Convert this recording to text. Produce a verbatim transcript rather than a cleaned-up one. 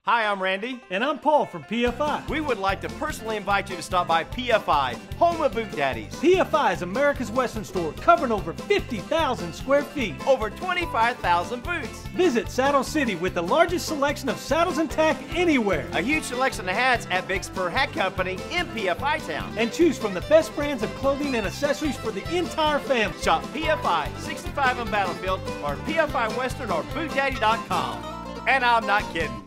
Hi, I'm Randy. And I'm Paul from P F I. We would like to personally invite you to stop by P F I, home of Boot Daddies. P F I is America's Western store, covering over fifty thousand square feet. Over twenty-five thousand boots. Visit Saddle City with the largest selection of saddles and tack anywhere. A huge selection of hats at Vicksburg Hat Company in P F I Town. And choose from the best brands of clothing and accessories for the entire family. Shop P F I, sixty-five on Battlefield, or P F I Western or boot daddy dot com. And I'm not kidding.